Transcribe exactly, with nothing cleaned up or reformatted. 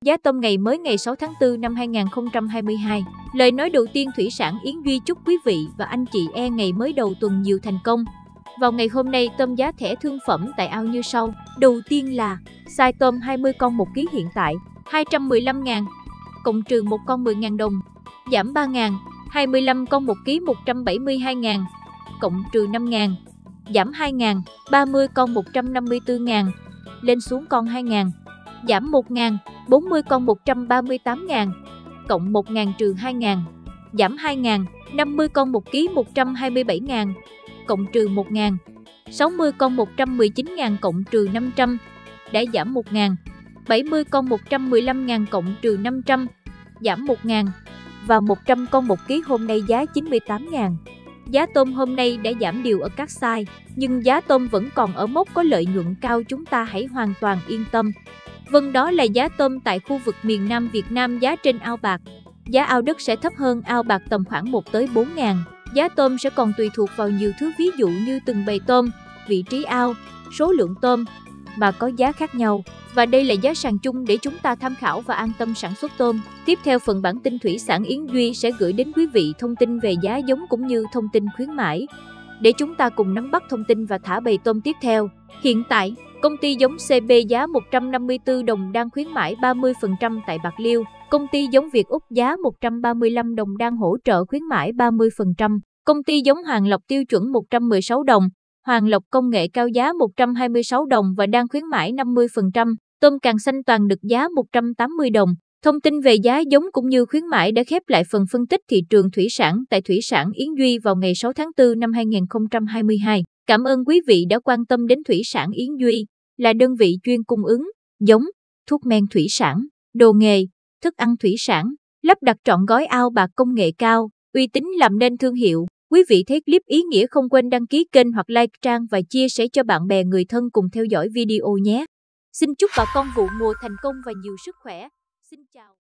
Giá tôm ngày mới ngày sáu tháng tư năm hai nghìn không trăm hai mươi hai. Lời nói đầu tiên, Thủy sản Yến Duy chúc quý vị và anh chị em ngày mới đầu tuần nhiều thành công. Vào ngày hôm nay, tôm giá thẻ thương phẩm tại ao như sau. Đầu tiên là size tôm hai mươi con một ký hiện tại hai trăm mười lăm nghìn, cộng trừ một con mười nghìn đồng, giảm ba nghìn. hai mươi lăm con một ký một trăm bảy mươi hai nghìn, cộng trừ năm nghìn, giảm hai nghìn. ba mươi con một trăm năm mươi tư nghìn, lên xuống con hai nghìn, giảm một nghìn. bốn mươi con một trăm ba mươi tám nghìn, cộng một nghìn trừ hai nghìn, giảm hai nghìn. năm mươi con một ký một trăm hai mươi bảy nghìn, cộng trừ một nghìn. sáu mươi con một trăm mười chín nghìn, cộng trừ năm trăm, đã giảm một nghìn. bảy mươi con một trăm mười lăm nghìn, cộng trừ năm trăm, giảm một nghìn. Và một trăm con một ký hôm nay giá chín mươi tám nghìn. Giá tôm hôm nay đã giảm đều ở các size, nhưng giá tôm vẫn còn ở mốc có lợi nhuận cao, chúng ta hãy hoàn toàn yên tâm. Vâng, đó là giá tôm tại khu vực miền Nam Việt Nam. Giá trên ao bạc, giá ao đất sẽ thấp hơn ao bạc tầm khoảng một tới bốn nghìn. Giá tôm sẽ còn tùy thuộc vào nhiều thứ, ví dụ như từng bầy tôm, vị trí ao, số lượng tôm mà có giá khác nhau. Và đây là giá sàn chung để chúng ta tham khảo và an tâm sản xuất tôm. Tiếp theo, phần bản tin Thủy sản Yến Duy sẽ gửi đến quý vị thông tin về giá giống cũng như thông tin khuyến mãi, để chúng ta cùng nắm bắt thông tin và thả bầy tôm tiếp theo. Hiện tại, công ty giống xê bê giá một trăm năm mươi tư đồng đang khuyến mãi ba mươi phần trăm tại Bạc Liêu. Công ty giống Việt Úc giá một trăm ba mươi lăm đồng đang hỗ trợ khuyến mãi ba mươi phần trăm. Công ty giống Hoàng Lộc tiêu chuẩn một trăm mười sáu đồng. Hoàng Lộc công nghệ cao giá một trăm hai mươi sáu đồng và đang khuyến mãi năm mươi phần trăm. Tôm càng xanh toàn được giá một trăm tám mươi đồng. Thông tin về giá giống cũng như khuyến mãi đã khép lại phần phân tích thị trường thủy sản tại Thủy sản Yến Duy vào ngày sáu tháng tư năm hai nghìn không trăm hai mươi hai. Cảm ơn quý vị đã quan tâm đến Thủy sản Yến Duy, là đơn vị chuyên cung ứng giống, thuốc men thủy sản, đồ nghề, thức ăn thủy sản, lắp đặt trọn gói ao bạc công nghệ cao, uy tín làm nên thương hiệu. Quý vị thấy clip ý nghĩa không quên đăng ký kênh hoặc like trang và chia sẻ cho bạn bè người thân cùng theo dõi video nhé. Xin chúc bà con vụ mùa thành công và nhiều sức khỏe. Xin chào.